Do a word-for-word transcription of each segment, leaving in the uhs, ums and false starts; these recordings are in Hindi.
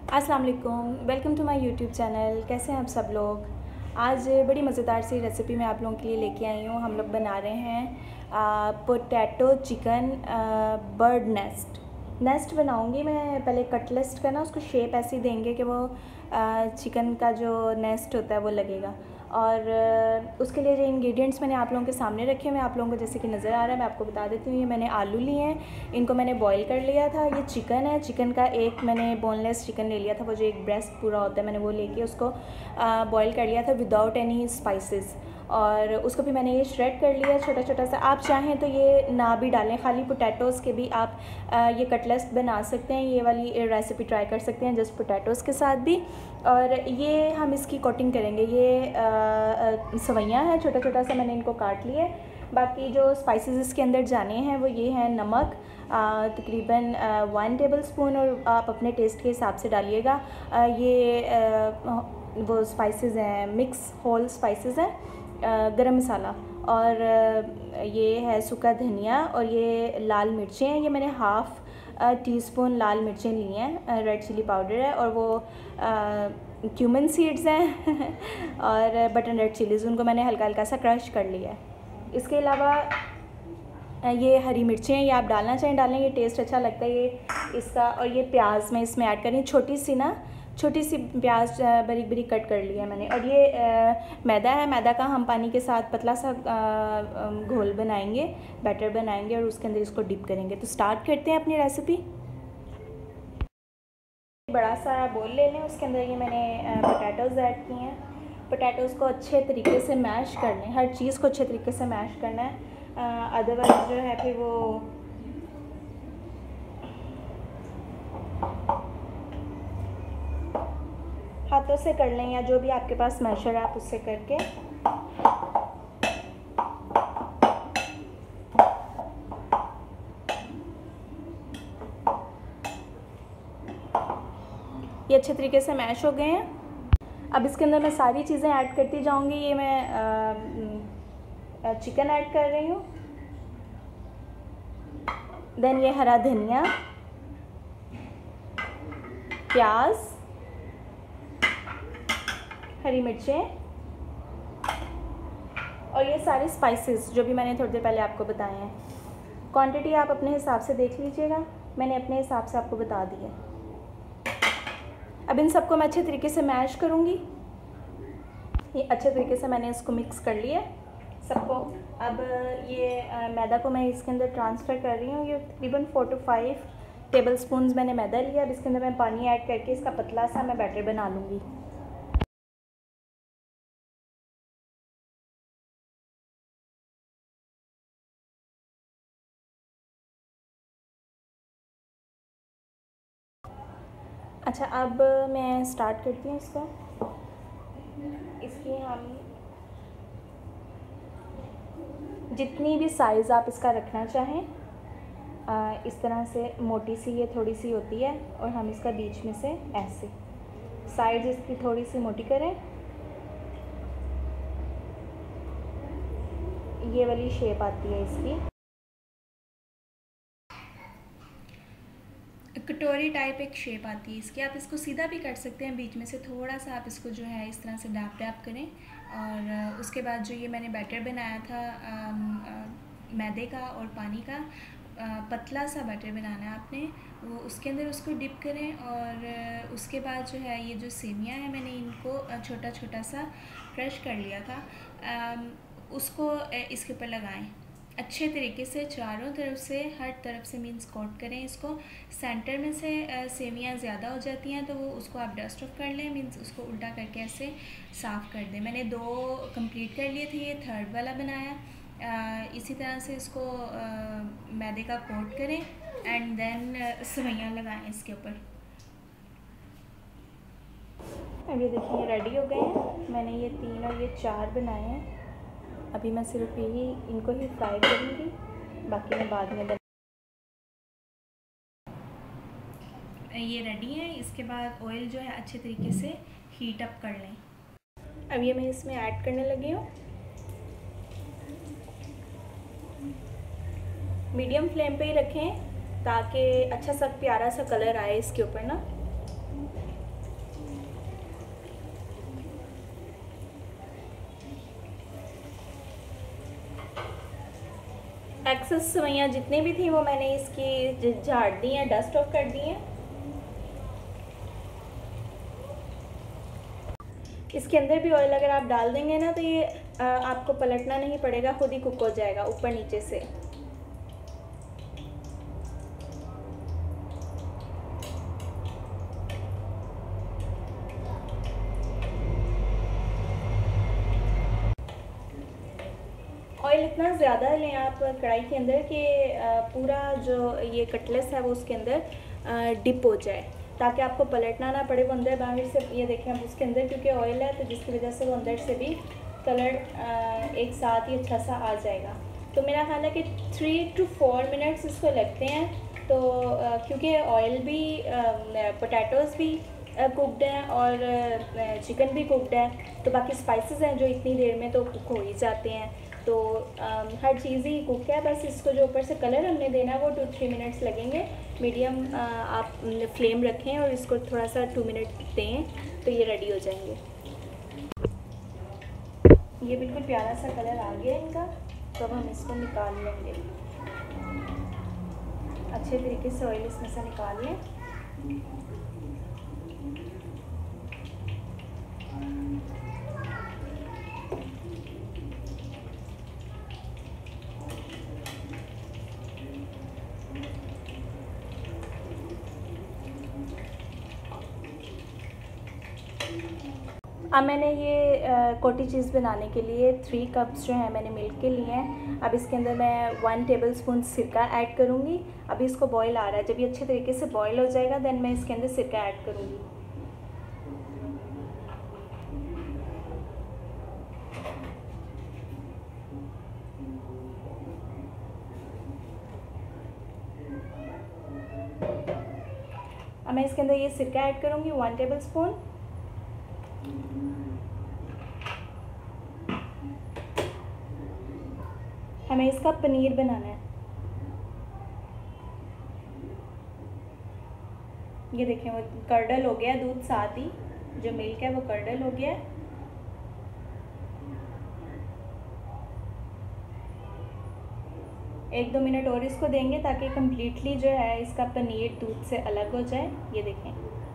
अस्सलाम वालेकुम, welcome to my YouTube channel. कैसे हैं आप सब लोग। आज बड़ी मज़ेदार सी रेसिपी मैं आप लोगों के लिए लेके आई हूँ। हम लोग बना रहे हैं potato chicken bird nest nest बनाऊँगी मैं। पहले कटलेस्ट का ना उसको शेप ऐसी देंगे कि वो चिकन का जो नेस्ट होता है वो लगेगा। और उसके लिए जो इंग्रेडिएंट्स मैंने आप लोगों के सामने रखे हैं, मैं आप लोगों को जैसे कि नज़र आ रहा है मैं आपको बता देती हूँ। ये मैंने आलू लिए हैं, इनको मैंने बॉईल कर लिया था। ये चिकन है, चिकन का एक मैंने बोनलेस चिकन ले लिया था, वो जो एक ब्रेस्ट पूरा होता है मैंने वो लेके उसको बॉईल कर लिया था विदाउट एनी स्पाइसेस। और उसको भी मैंने ये श्रेड कर लिया छोटा छोटा सा। आप चाहें तो ये ना भी डालें, खाली पोटैटोज़ के भी आप आ, ये कटलेस्ट बना सकते हैं। ये वाली रेसिपी ट्राई कर सकते हैं जस्ट पोटैटोज़ के साथ भी। और ये हम इसकी कोटिंग करेंगे। ये सवैयाँ हैं, छोटा छोटा सा मैंने इनको काट लिया। बाकी जो स्पाइसेस इसके अंदर जाने हैं वो ये हैं नमक तकरीबन वन टेबल स्पून, और आप अपने टेस्ट के हिसाब से डालिएगा। ये आ, वो स्पाइसेस हैं, मिक्स होल स्पाइसेस हैं। गरम मसाला, और ये है सूखा धनिया, और ये लाल मिर्चें हैं। ये मैंने हाफ़ टी स्पून लाल मिर्चें ली हैं, रेड चिली पाउडर है, और वो क्यूमन सीड्स हैं और बटन रेड चिलीज़, उनको मैंने हल्का हल्का सा क्रश कर लिया है। इसके अलावा ये हरी मिर्चें हैं, ये आप डालना चाहें डालें, ये टेस्ट अच्छा लगता है ये इसका। और ये प्याज मैं इसमें ऐड करी, छोटी सी ना छोटी सी प्याज बारीक बारीक कट कर लिया है मैंने। और ये आ, मैदा है, मैदा का हम पानी के साथ पतला सा आ, घोल बनाएंगे, बैटर बनाएंगे, और उसके अंदर इसको डिप करेंगे। तो स्टार्ट करते हैं अपनी रेसिपी। बड़ा सा बोल ले लें, उसके अंदर ये मैंने पोटैटोज़ ऐड किए हैं। पोटैटोज़ को अच्छे तरीके से मैश कर लें, हर चीज़ को अच्छे तरीके से मैश करना है, अदरवाइज़ जो है फिर वो हाथों से कर लें या जो भी आपके पास मैशर है आप उससे करके। ये अच्छे तरीके से मैश हो गए हैं। अब इसके अंदर मैं सारी चीज़ें ऐड करती जाऊंगी। ये मैं आ, चिकन ऐड कर रही हूँ, देन ये हरा धनिया, प्याज, हरी मिर्चें, और ये सारे स्पाइसेस जो भी मैंने थोड़ी देर पहले आपको बताए हैं। क्वांटिटी आप अपने हिसाब से देख लीजिएगा, मैंने अपने हिसाब से आपको बता दी है। अब इन सबको मैं अच्छे तरीके से मैश करूँगी। ये अच्छे तरीके से मैंने इसको मिक्स कर लिया सबको। अब ये आ, मैदा को मैं इसके अंदर ट्रांसफ़र कर रही हूँ। ये तकरीबन four two five tablespoon मैंने मैदा लिया। अब इसके अंदर मैं पानी ऐड करके इसका पतला सा मैं बैटर बना लूँगी। अच्छा, अब मैं स्टार्ट करती हूँ इसको। इसकी हम जितनी भी साइज़ आप इसका रखना चाहें, आ, इस तरह से मोटी सी ये थोड़ी सी होती है, और हम इसका बीच में से ऐसे साइड्स इसकी थोड़ी सी मोटी करें। ये वाली शेप आती है इसकी, कटोरी टाइप एक शेप आती है इसकी। आप इसको सीधा भी कर सकते हैं, बीच में से थोड़ा सा आप इसको जो है इस तरह से डैप डैप करें। और उसके बाद जो ये मैंने बैटर बनाया था मैदे का और पानी का, आ, पतला सा बैटर बनाना है आपने, वो उसके अंदर उसको डिप करें। और उसके बाद जो है ये जो सेवियां हैं मैंने इनको छोटा छोटा सा क्रश कर लिया था, आ, उसको इसके ऊपर लगाएं अच्छे तरीके से, चारों तरफ से, हर तरफ से मीन्स कोट करें इसको। सेंटर में से सेवियां ज़्यादा हो जाती हैं तो वो उसको आप डस्ट ऑफ कर लें, मीन्स उसको उल्टा करके ऐसे साफ़ कर दें। मैंने दो कंप्लीट कर लिए थे, ये थर्ड वाला बनाया। आ, इसी तरह से इसको आ, मैदे का कोट करें एंड देन सेवइयां लगाएं इसके ऊपर। अब ये देखिए रेडी हो गए हैं। मैंने ये तीन और ये चार बनाए हैं। अभी मैं सिर्फ यही इनको ही फ्राई करूँगी, बाकी मैं बाद में बना। ये रेडी है। इसके बाद ऑयल जो है अच्छे तरीके से हीट अप कर लें। अब ये मैं इसमें ऐड करने लगी हूँ। मीडियम फ्लेम पे ही रखें ताकि अच्छा सा प्यारा सा कलर आए इसके ऊपर ना। एक्सेस सवैयाँ जितनी भी थी वो मैंने इसकी झाड़ दी हैं, डस्ट ऑफ कर दी हैं। इसके अंदर भी ऑयल अगर आप डाल देंगे ना तो ये आ, आपको पलटना नहीं पड़ेगा, खुद ही कुक हो जाएगा ऊपर नीचे से। ऑयल इतना ज़्यादा लें आप कढ़ाई के अंदर कि पूरा जो ये कटलेस है वो उसके अंदर डिप हो जाए, ताकि आपको पलटना ना पड़े। वो अंदर बाहर से, ये देखें आप उसके अंदर क्योंकि ऑयल है तो जिसकी वजह से वो अंदर से भी कलर एक साथ ही अच्छा सा आ जाएगा। तो मेरा ख्याल है कि थ्री टू फोर मिनट्स इसको लगते हैं। तो क्योंकि ऑयल भी, पोटैटोज़ भी कुकड हैं और चिकन भी कुकड है, तो बाकी स्पाइसेस हैं जो इतनी देर में तो कुक हो ही जाते हैं। तो आ, हर चीज़ ही कुक है, बस इसको जो ऊपर से कलर हमने देना है वो टू थ्री मिनट्स लगेंगे। मीडियम आप फ्लेम रखें और इसको थोड़ा सा टू मिनट दें तो ये रेडी हो जाएंगे। ये बिल्कुल प्यारा सा कलर आ गया इनका, तो अब हम इसको निकाल लेंगे। अच्छे तरीके से ऑयल इसमें से निकाल लें। अब मैंने ये कोटी चीज़ बनाने के लिए थ्री कप्स जो हैं मैंने मिल्क के लिए हैं। अब इसके अंदर मैं वन टेबलस्पून सिरका ऐड करूँगी। अभी इसको बॉईल आ रहा है, जब ये अच्छे तरीके से बॉईल हो जाएगा देन मैं इसके अंदर सिरका ऐड करूँगी। अब मैं इसके अंदर ये सिरका ऐड करूँगी वन टेबलस्पून। हमें इसका पनीर बनाना है। ये देखें वो कर्डल हो गया, दूध साथ ही जो मिल्क है वो कर्डल हो गया है। एक दो मिनट और इसको देंगे ताकि कम्प्लीटली जो है इसका पनीर दूध से अलग हो जाए। ये देखें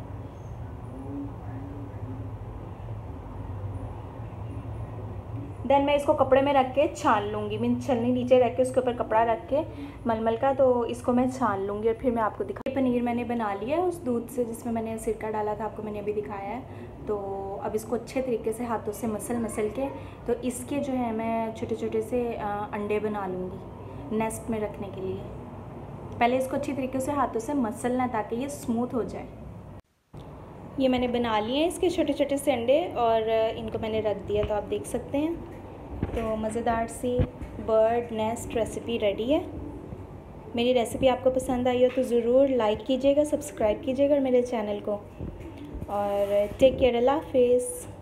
देन मैं इसको कपड़े में रख के छान लूँगी। मैं छलनी नीचे रख के उसके ऊपर कपड़ा रख के मलमल का, तो इसको मैं छान लूँगी और फिर मैं आपको दिखा। पनीर मैंने बना लिया है उस दूध से जिसमें मैंने सिरका डाला था, आपको मैंने अभी दिखाया है। तो अब इसको अच्छे तरीके से हाथों से मसल मसल के, तो इसके जो है मैं छोटे छोटे से अंडे बना लूँगी नेस्ट में रखने के लिए। पहले इसको अच्छी तरीके से हाथों से मसलना ताकि ये स्मूथ हो जाए। ये मैंने बना लिए हैं इसके छोटे छोटे से अंडे और इनको मैंने रख दिया, तो आप देख सकते हैं। तो मज़ेदार सी बर्ड नेस्ट रेसिपी रेडी है। मेरी रेसिपी आपको पसंद आई हो तो ज़रूर लाइक कीजिएगा, सब्सक्राइब कीजिएगा मेरे चैनल को। और टेक केयर, अल्लाह हाफिज़।